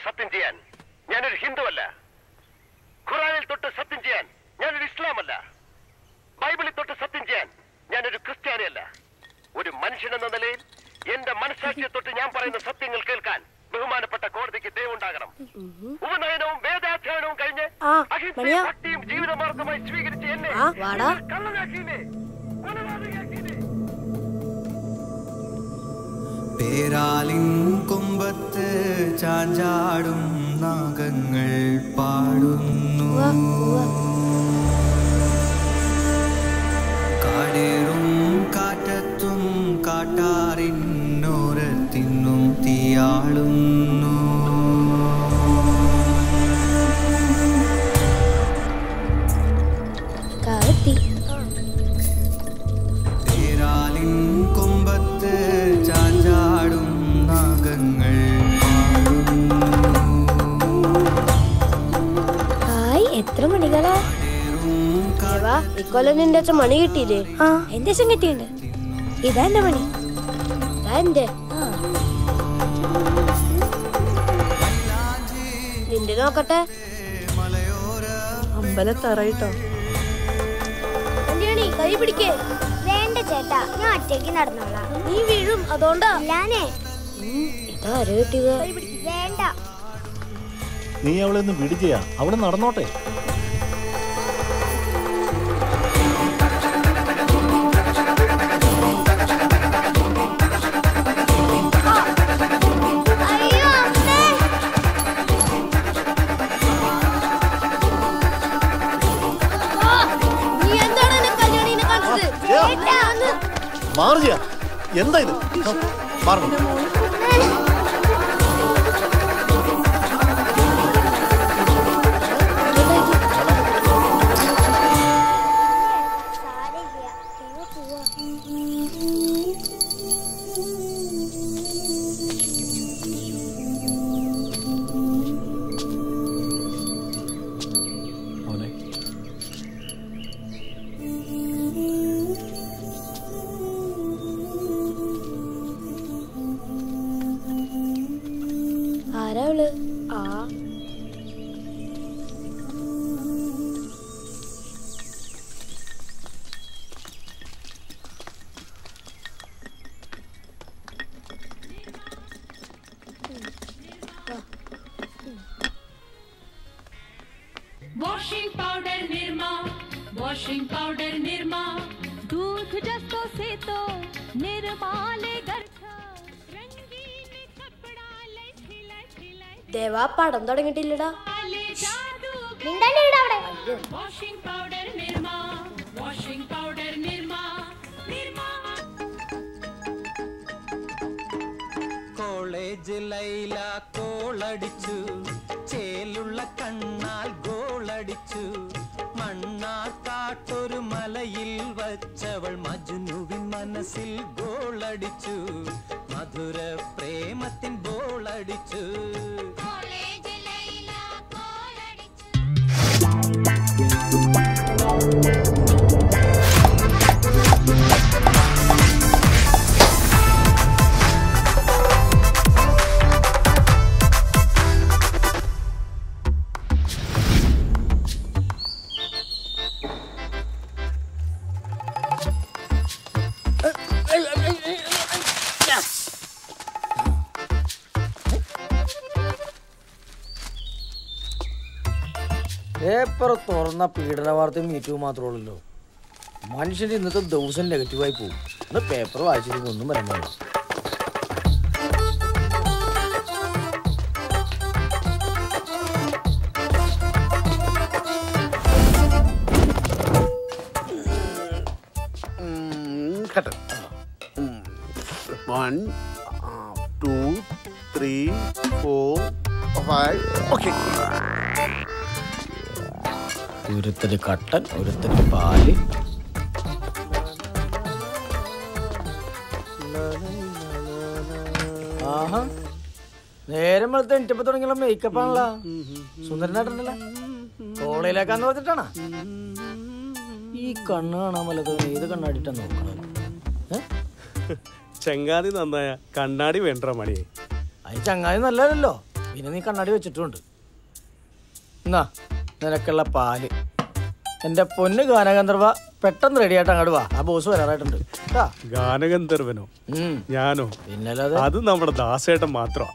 സത്യം ചെയ്യാൻ ഞാനൊരു ഹിന്ദുവല്ല. ഖുറാനിൽ തൊട്ട് സത്യം ചെയ്യാൻ ഞാനൊരു ഇസ്ലാമല്ല. ബൈബിളിൽ തൊട്ട് സത്യം ചെയ്യാൻ ഞാനൊരു ക്രിസ്ത്യാനിയല്ല. ഒരു മനുഷ്യനെന്ന നിലയിൽ എന്റെ മനസ്സാക്ഷിയെ തൊട്ട് ഞാൻ പറയുന്ന സത്യങ്ങൾ കേൾക്കാൻ ബഹുമാനപ്പെട്ട കോടതിക്ക് ദയവുണ്ടാകണം. ഉപനയനവും വേദാധ്യയനവും കഴിഞ്ഞ് അഹിംസയും ഭക്തിയും ജീവിതമാർഗമായി സ്വീകരിച്ച എന്നെ കള്ളനാക്കിയില്ലേ, കൊലപാതകയാക്കിയില്ലേ? പേരാലിൻ കൊമ്പത്ത് ചാഞ്ചാടും നാഗങ്ങൾ പാടുന്നു. കാടേറും കാറ്റത്തും കാട്ടാറിനോരത്തിന്നും തീയാളുന്നു. പേരാലിൻ കൊമ്പത്ത് ചാഞ്ചാടും നാഗങ്ങൾ എത്ര മണികളാ? ഇക്കൊല്ലം നിന്റെ അച്ഛൻ മണി കിട്ടിയില്ലേ? എന്റെ അച്ഛൻ കിട്ടിയുണ്ട്. ഇതാ എന്റെ മണി. എന്റെ നിന്റെ നോക്കട്ടെ. അമ്പലത്തറയിട്ടോ കൈ പിടിക്കേ. വേണ്ട ചേട്ടാ, ഞാൻ ഒറ്റയ്ക്ക് നടന്നോളാം. നീ വീഴും, അതുകൊണ്ടാ. ഞാനേ ഇതാരെ കിട്ടിയത്? വേണ്ട. നീ അവളെ ഒന്ന് വിടുകയാ, അവള് നടന്നോട്ടെ. മാറുക. എന്താ ഇത്? മാറണം. Washing powder Nirma, washing powder Nirma, दूध जस्तो से तो निर्माले गरखा, रंगीन कपड़ा ले छिला छिला. ദേവാ പടം തുടങ്ങിയിട്ടില്ലടാ. Washing powder Nirma, washing powder Nirma, Nirma. College Laila കോളടിച്ചു, ചേലുള്ള കണ്ണാൽ ഗോളടിച്ചു. മണ്ണാക്കാട്ടൊരു മലയിൽ വച്ചവൾ മജ്നുവിൻ മനസ്സിൽ ഗോളടിച്ചു. മധുര പ്രേമത്തിൻ ഗോളടിച്ചു. പേപ്പർ തുറന്ന പീഡന വാർത്തയും മീറ്റവും മാത്രമുള്ളല്ലോ. മനുഷ്യന്റെ ഇന്നത്തെ ദിവസം നെഗറ്റീവായി പോകും. ഇന്ന് പേപ്പർ വായിച്ചിട്ട് ഒന്നും വരാൻ പാടില്ല. One, 2, 3, 4, 5. Okay. ഒരുത്തന് കട്ടൻ, ഒരുത്തന് പാല്. ആഹാ, നേരം വെളുത്ത് എണിറ്റപ്പോ തുടങ്ങിയുള്ള മേക്കപ്പ് ആണല്ലോ. സുന്ദരനായിട്ടുണ്ടല്ലോ. കോളേജിലേക്കാന്ന് പറഞ്ഞിട്ടാണോ ഈ കണ്ണ് കാണാൻ വല്ലത്? ഏത് കണ്ണാടിട്ടാ നോക്കണത്? ചങ്ങാതി നന്നായ കണ്ണാടി വേണ്ട മണിയെ. അത് ചങ്ങാതി നല്ലതല്ലോ. പിന്നെ നീ കണ്ണാടി വെച്ചിട്ടുണ്ട്. എന്നാ നിനക്കുള്ള പാല്. എന്റെ പൊന്ന് ഗാനഗന്ധർവ, പെട്ടെന്ന് റെഡി ആയിട്ട് അങ്ങോട്ട് വാ. ആ ബോസ് വരാറായിട്ടുണ്ട്. ഗാനഗന്ധർവനോ? ഞാനോ? പിന്നല്ലാതെ. അത് നമ്മുടെ ദാസേട്ടൻ മാത്രമാ.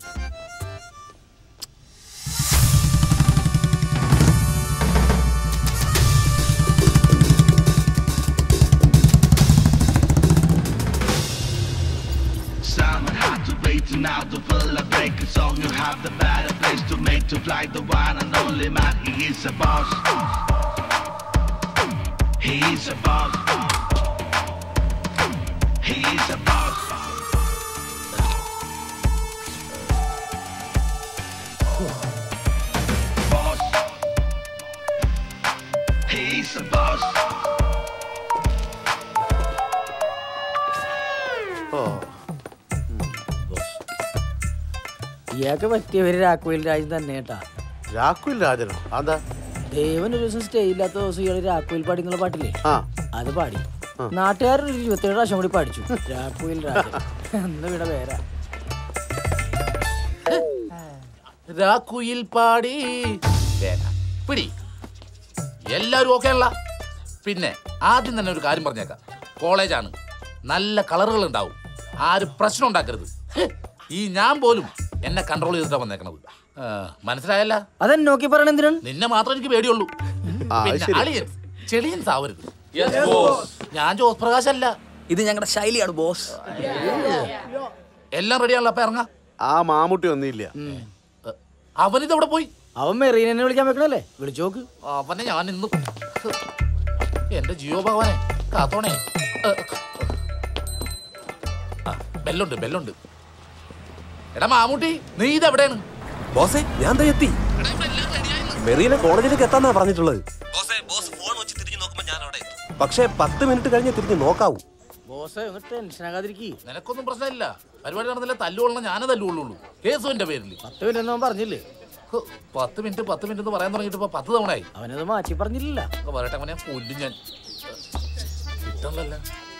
Now to full of breaking song, you have the better place to make to fly the one and only man. He is a boss. He is a boss. He is a boss. Boss. He is a boss. ഇയാൾക്ക് പറ്റിയവര് രാഘുവിൽ രാജൻ തന്നെ കേട്ടാ. രാഘുവിൽ രാജനോ? അതാ ദൈവൻ ഒരു ദിവസം stay ഇല്ലാത്ത ദിവസം ഇയാള് രാഘുവിൽ പാടി എന്നുള്ള പാട്ടില്ലേ, അത് പാടി. നാട്ടുകാരൊരു 27 പ്രാവശ്യം കൂടി പഠിച്ചു രാഘുവിൽ രാജൻ. അന്ന് ഇവിടെ പേരാ രാഘുയിൽ പാടി. പിടി എല്ലാവരും ഓക്കെ അല്ല. പിന്നെ ആദ്യം തന്നെ ഒരു കാര്യം പറഞ്ഞേക്കാം, കോളേജാണ്, നല്ല കളറുകൾ ഉണ്ടാവും, ആരും പ്രശ്നം ഉണ്ടാക്കരുത്. ഈ ഞാൻ പോലും എന്നെ കൺട്രോൾ ചെയ്തിട്ടാ വന്നേക്കണത്, മനസ്സിലായല്ല? അതെന്നെ നോക്കി പറയണ എന്തിനാണ്? നിന്നെ മാത്രം എനിക്ക് പേടിയുള്ളൂ. പിന്നെ അളിയൻസ് ചെളിയൻസ് ആവരുത്. ഞാൻ ജോസ് പ്രകാശ് അല്ല, ഇത് ഞങ്ങളുടെ ശൈലിയാണ് ബോസ്. എല്ലാം റെഡിയാണല്ലോ, അപ്പൊ ഇറങ്ങാം. ആ മാമുട്ടി ഒന്നുമില്ല. അവനിതെവിടെ പോയി? അവൻ മെറീനെ വിളിക്കാൻ വെക്കണല്ലേ, വിളിച്ചു നോക്ക്. അവനെ ഞാൻ ഇന്ന് എന്റെ ജിയോ ഭഗവാനെ കാത്തോണേ. ബെല്ലുണ്ട് ബെല്ലുണ്ട്. എടാ മാമൂട്ടി, നീ ഇതെവിടെയാണ്? ബോസേ ഞാൻ എത്തി. മെറീനെ കോളേജിലേക്ക് എത്താന്നാ പറഞ്ഞിട്ടുള്ളത്. പക്ഷേ 10 മിനിറ്റ് കഴിഞ്ഞ് തിരിഞ്ഞ് നോക്കാവൂ. നിനക്കൊന്നും പ്രശ്നമില്ല, പരിപാടി നടന്നില്ല. തല്ലുകൊള്ളണം, ഞാനേ തല്ലുകൊള്ളുള്ളൂ. കേസും എന്റെ പേരിൽ. 10 മിനിറ്റ് പറഞ്ഞില്ലേ? 10 മിനിറ്റ് എന്ന് പറയാൻ തുടങ്ങിയിട്ട് ഇപ്പൊ 10 തവണയായി. അവനത് മാറ്റി പറഞ്ഞില്ല. പറയട്ടെ, അവനെ കൊല്ലും ഞാൻ. കിട്ടണല്ലോ.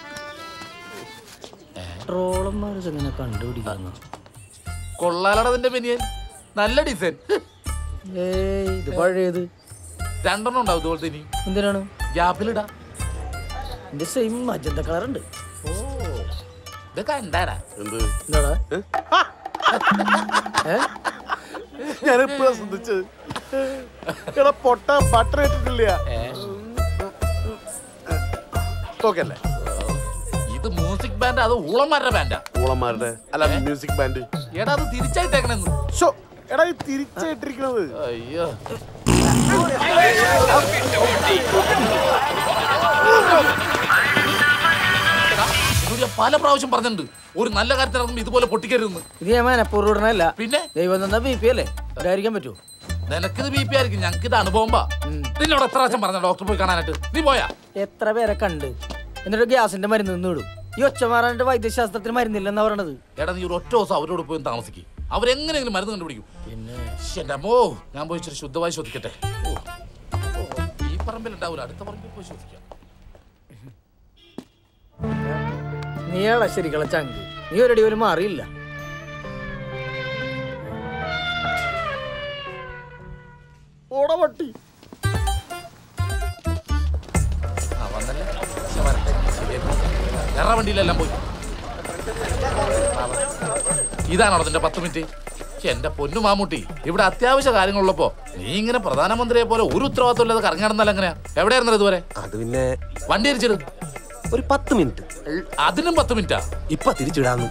ട്രോളന്മാരിങ്ങനെ കണ്ടുപിടിക്കുന്നു. കൊള്ളാലടതിന്റെ ബനിയൻ, നല്ല ഡിസൈൻ. ഇത് പഴയത് 2 ഉണ്ടാവും ഇതുപോലത്തെ. ഇനി എന്തിനാണ്? ഗ്യാപ്പിലിടാ. എന്റെ സെയിം മജന്ത കളർ ഉണ്ട്. ഓ, ഇത് കണ്ടാടാ. എന്താടാ ഞാനെപ്പോഴാ ശ്രദ്ധിച്ചത്? പൊട്ട ബട്ടർ ഇട്ടിട്ടില്ല. ഓക്കല്ലേ? ഇത് മ്യൂസിക് ബാൻഡ്, അത് ഊളന്മാരുടെ ബാൻഡാ. ഊളന്മാരുടെ അല്ല, മ്യൂസിക് ബാൻഡ്. എടാ അത് തിരിച്ചായിട്ടേക്കണെന്ന്. എടാ ഇത് തിരിച്ചായിട്ടിരിക്കണത്. അയ്യോ, പല പ്രാവശ്യം പറഞ്ഞിട്ടുണ്ട്, ഒരു നല്ല കാര്യത്തിൽ ഇറങ്ങുമ്പോ ഇതുപോലെ പൊട്ടിക്കരുതെന്ന്. ഇത് ഞാൻ മനപ്പൂർവ്വമല്ല. പിന്നെ ദൈവം തന്ന BP അല്ലേ, ഇതായിരിക്കാൻ പറ്റുമോ? നിനക്കിത് BP ആയിരിക്കും, ഞങ്ങൾക്ക് ഇത് അനുഭവം. നിന്നോട് എത്ര പ്രാവശ്യം പറഞ്ഞ ഡോക്ടർ പോയി കാണാനായിട്ട്? നീ പോയാ? എത്ര പേരെ കണ്ട്, എന്നിട്ട് ഗ്യാസിന്റെ മരുന്ന് നിന്ന് വിടും. ഈ ഒച്ച മാറാനായിട്ട് വൈദ്യശാസ്ത്രത്തിന് മരുന്നില്ലെന്നാ പറയണത്. എടാ നീ ഒരു ഒറ്റ ദിവസം അവരോട് പോയി താമസിക്കും, അവരെങ്ങനെയെങ്കിലും മരുന്ന് കണ്ടുപിടിക്കും. പിന്നെ എന്റെ അമ്മോ, ഞാൻ പോയി ഇച്ചിരി ശുദ്ധമായി ശ്വസിക്കട്ടെ. ഈ പറമ്പിലുണ്ടാവൂല, അടുത്ത പറമ്പിൽ പോയി ശ്വസിക്കാം. നീയാളെ ശരിക്കുള്ള ചങ്ക്, നീ ഒരടി പോലും മാറിയില്ല. ഓടപട്ടി വണ്ടിയിലെല്ലാം പോയി. ഇതാണോ അതിന്റെ 10 മിനിറ്റ്? എന്റെ പൊന്നു മാമൂട്ടി, ഇവിടെ അത്യാവശ്യ കാര്യങ്ങളുള്ളപ്പോ നീ ഇങ്ങനെ പ്രധാനമന്ത്രിയെ പോലെ ഒരു ഉത്തരവാദിത്വം ഇല്ലാതെ കറങ്ങി നടന്നാലും എങ്ങനെയാ? എവിടെയായിരുന്നു ഇതുവരെ? അത് പിന്നെ വണ്ടി തിരിച്ചിടും. ഒരു 10 മിനിറ്റ്. അതിനും 10 മിനിറ്റാ? ഇപ്പൊ തിരിച്ചിടാന്ന്.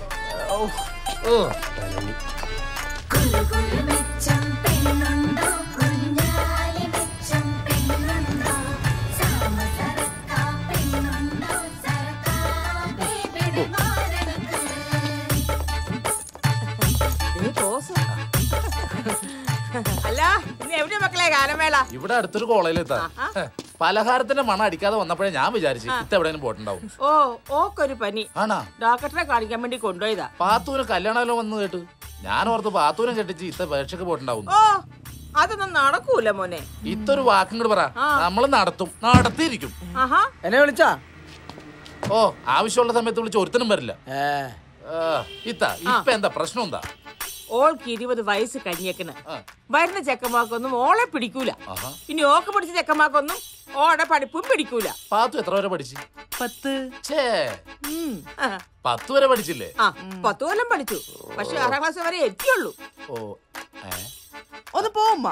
അല്ല, ഇന്ന് എവിടെ മക്കളെ ഗാനമേള? ഇവിടെ അടുത്തൊരു കോളേജിലെത്താ. പലഹാരത്തിന്റെ മണം അടിക്കാതെ വന്നപ്പോഴേ ഞാൻ വിചാരിച്ചു ഇത്ത എവിടെയും പോയിട്ടുണ്ടാവും. ഓക്കൊരു പനി ആണാ? ഡോക്ടറെ കാണിക്കാൻ വേണ്ടി കൊണ്ടുപോയതാ. പാത്തൂന് കല്യാണമല്ലോ വന്നു കേട്ടു. ഞാൻ ഓർത്ത് പാത്തൂനെ കെട്ടിച്ച് ഇത്ത പരീക്ഷയ്ക്ക് പോയിട്ടുണ്ടാവും. അതൊന്നും നടക്കൂല മോനെ. ഇത്തൊരു വാക്കും കൂടെ പറ, നമ്മള് നടത്തും, നടത്തിയിരിക്കും. എന്നെ വിളിച്ചാ? ഓ, ആവശ്യമുള്ള സമയത്ത് വിളിച്ച് ഒരുത്തനും വരില്ല. ഇത്ത ഇപ്പൊ എന്താ പ്രശ്നം? എന്താ? ഓൾക്ക് 20 വയസ്സ് കഴിഞ്ഞേക്കണ്. വരുന്ന ചെക്കന്മാർക്കൊന്നും ഓളെ പിടിക്കൂല. ഇനി ഓക്ക് പഠിച്ച ചെക്കന്മാർക്കൊന്നും ഓടെ പഠിപ്പും പിടിക്കൂല. പാത്തു എത്ര വരെ പഠിച്ചു? 10. 10 വരെ പഠിച്ചില്ലേ? 10 കൊല്ലം പഠിച്ചു. പക്ഷെ 6ാം ക്ലാസ് വരെ എത്തിയുള്ളൂ. ഒന്ന് പോമ്മ.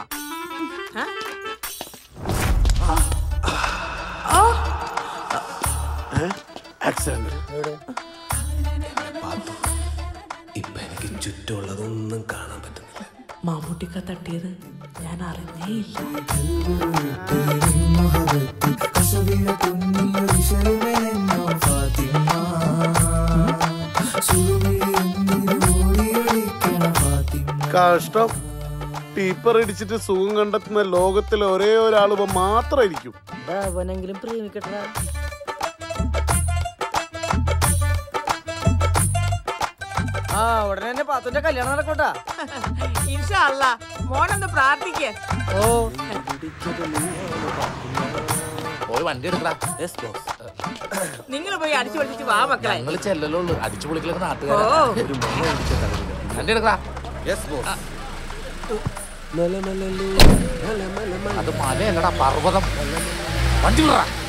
ഇപ്പൊ എനിക്ക് ചുറ്റുമുള്ളതൊന്നും കാണാൻ പറ്റുന്നില്ല. മമ്മൂട്ടിക്ക തട്ടിയത് ഞാൻ അറിഞ്ഞേയില്ല. കഷ്ടം. ടീപ്പർ ഇടിച്ചിട്ട് സുഖം കണ്ടെത്തുന്ന ലോകത്തിലെ ഒരേ ഒരാൾ മാത്രമായിരിക്കും. അവനെങ്കിലും പ്രേമിക്കട്ടെ. ഉടനെ തന്നെ പാത്തുന്റെ കല്യാണം നടക്കട്ടാ. ഇൻഷാ അല്ലാ. മോനൊന്ന് പ്രാർത്ഥിക്കേ. പോയി വണ്ടി എടുക്കടാ. നിങ്ങൾ പോയി അടിച്ചു പൊളിച്ചിട്ട് വാ മക്കളെ. ഞങ്ങൾ ചെല്ലല്ലോ അടിച്ചു പൊളിക്കലൊക്കെ നാട്ടുകാർ. വണ്ടി എടുക്കടാ. അത് മലയല്ലടാ, പർവ്വതം. വണ്ടി വിടറാ.